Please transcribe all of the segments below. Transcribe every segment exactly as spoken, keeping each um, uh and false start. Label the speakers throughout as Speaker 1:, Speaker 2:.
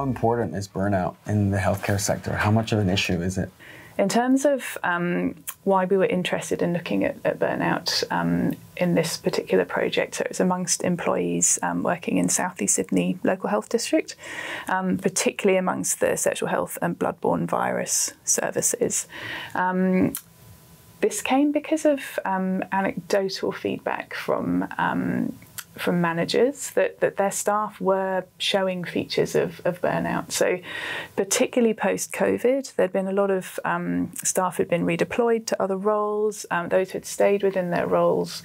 Speaker 1: How important is burnout in the healthcare sector? How much of an issue is it?
Speaker 2: In terms of um, why we were interested in looking at, at burnout um, in this particular project, so it was amongst employees um, working in South East Sydney Local Health District, um, particularly amongst the sexual health and bloodborne virus services. Um, this came because of um, anecdotal feedback from um, from managers that, that their staff were showing features of, of burnout. So particularly post-COVID, there'd been a lot of um, staff who'd been redeployed to other roles. Um, those who'd stayed within their roles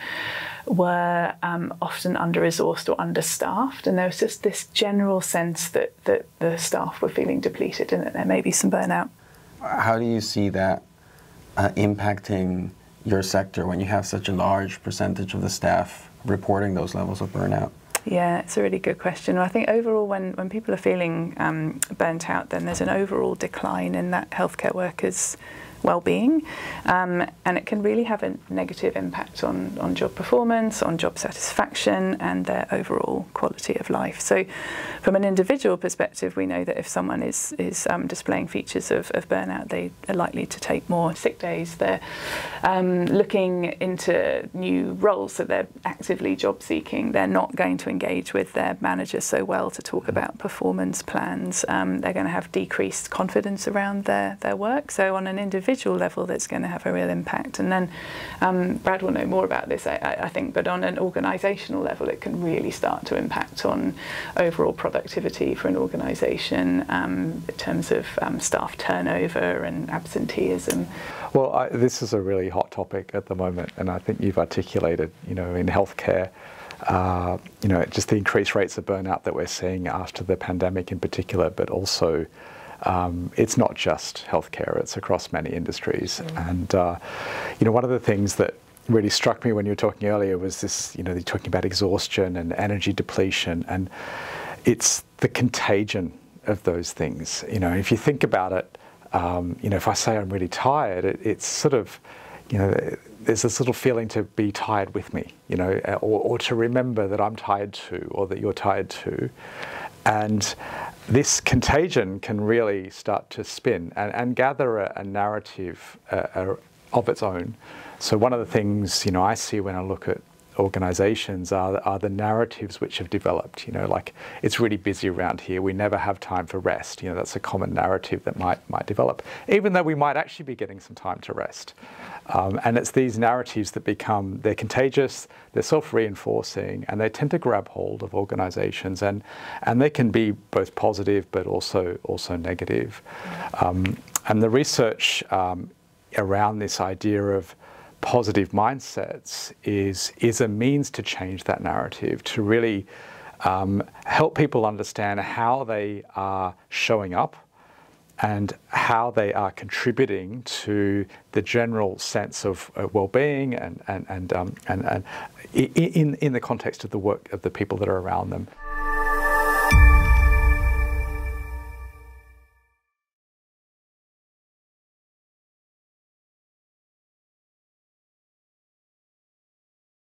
Speaker 2: were um, often under-resourced or understaffed. And there was just this general sense that, that the staff were feeling depleted and that there may be some burnout.
Speaker 1: How do you see that uh, impacting your sector when you have such a large percentage of the staff reporting those levels of burnout?
Speaker 2: Yeah, it's a really good question. I think overall when, when people are feeling um, burnt out, then there's an overall decline in that healthcare workers' well-being, um, and it can really have a negative impact on, on job performance, on job satisfaction and their overall quality of life. So from an individual perspective, we know that if someone is, is um, displaying features of, of burnout, they are likely to take more sick days. They're um, looking into new roles, so they're actively job seeking. They're not going to engage with their manager so well to talk about performance plans. Um, they're going to have decreased confidence around their, their work. So on an individual level, that's going to have a real impact. And then um, Brad will know more about this, I, I think, but on an organisational level, it can really start to impact on overall productivity for an organisation um, in terms of um, staff turnover and absenteeism.
Speaker 3: Well, I, this is a really hot topic at the moment, and I think you've articulated, you know, in healthcare, uh, you know, just the increased rates of burnout that we're seeing after the pandemic in particular, but also Um, it's not just healthcare, it's across many industries. Mm. And, uh, you know, one of the things that really struck me when you were talking earlier was this, you know, you're talking about exhaustion and energy depletion, and it's the contagion of those things. You know, if you think about it, um, you know, if I say I'm really tired, it, it's sort of, you know, there's this little feeling to be tired with me, you know, or, or to remember that I'm tired too, or that you're tired too. And this contagion can really start to spin and, and gather a, a narrative uh, of its own. So one of the things, you know, I see when I look at organizations are, are the narratives which have developed, you know, like it's really busy around here, we never have time for rest. You know, that's a common narrative that might, might develop, even though we might actually be getting some time to rest. Um, and it's these narratives that become, they're contagious, they're self-reinforcing, and they tend to grab hold of organizations, and, and they can be both positive but also, also negative. Um, and the research um, around this idea of positive mindsets is, is a means to change that narrative, to really um, help people understand how they are showing up and how they are contributing to the general sense of uh, well-being and, and, and, um, and, and in, in the context of the work of the people that are around them.